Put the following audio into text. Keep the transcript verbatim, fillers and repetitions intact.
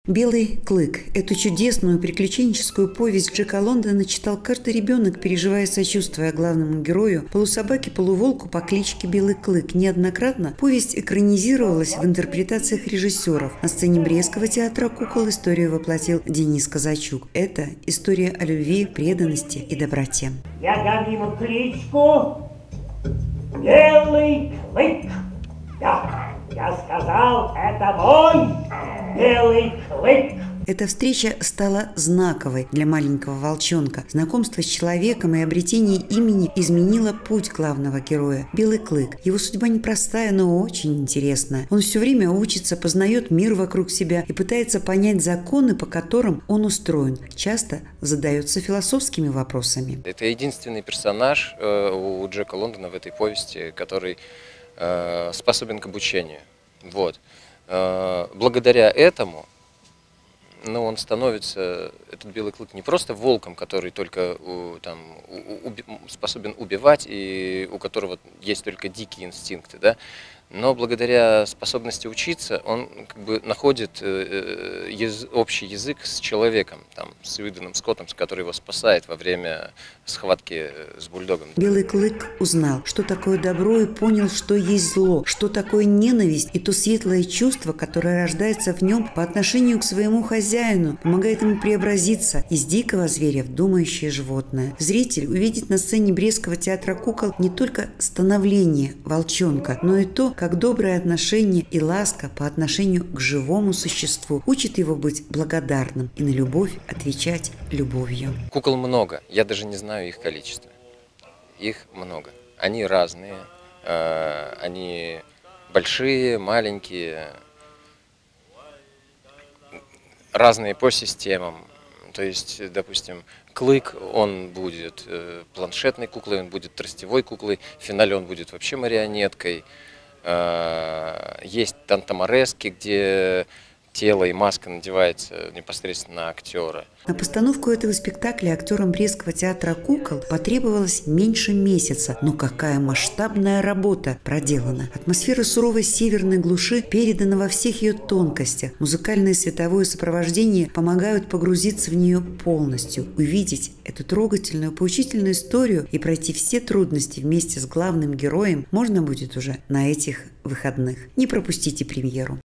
«Белый клык». Эту чудесную приключенческую повесть Джека Лондона читал каждый ребенок, переживая сочувствие главному герою, полусобаке-полуволку по кличке Белый Клык. Неоднократно повесть экранизировалась в интерпретациях режиссеров. На сцене Брестского театра кукол историю воплотил Денис Казачук. Это история о любви, преданности и доброте. Я дам ему кличку Белый Клык. Да, я сказал, это мой Белый Клык. Эта встреча стала знаковой для маленького волчонка. Знакомство с человеком и обретение имени изменило путь главного героя – Белый Клык. Его судьба непростая, но очень интересная. Он все время учится, познает мир вокруг себя и пытается понять законы, по которым он устроен. Часто задается философскими вопросами. Это единственный персонаж э, у Джека Лондона в этой повести, который э, способен к обучению. Вот. Э, благодаря этому но он становится, этот Белый Клык, не просто волком, который только там, уби, способен убивать и у которого есть только дикие инстинкты, да? Но благодаря способности учиться он как бы находит ез, общий язык с человеком, там, с Уидоном Скоттом, который его спасает во время схватки с бульдогом. Белый Клык узнал, что такое добро, и понял, что есть зло, что такое ненависть, и то светлое чувство, которое рождается в нем по отношению к своему хозяину, помогает ему преобразиться из дикого зверя в думающее животное. Зритель увидит на сцене Брестского театра кукол не только становление волчонка, но и то, как доброе отношение и ласка по отношению к живому существу учит его быть благодарным и на любовь отвечать любовью. Кукол много, я даже не знаю их количество. Их много. Они разные, они большие, маленькие, разные по системам. То есть, допустим, Клык, он будет планшетной куклой, он будет тростевой куклой, в финале он будет вообще марионеткой. Есть тантаморески, где тело и маска надевается непосредственно на актера. На постановку этого спектакля актерам Брестского театра кукол потребовалось меньше месяца. Но какая масштабная работа проделана. Атмосфера суровой северной глуши передана во всех ее тонкостях. Музыкальное и световое сопровождение помогают погрузиться в нее полностью, увидеть эту трогательную, поучительную историю и пройти все трудности вместе с главным героем можно будет уже на этих выходных. Не пропустите премьеру.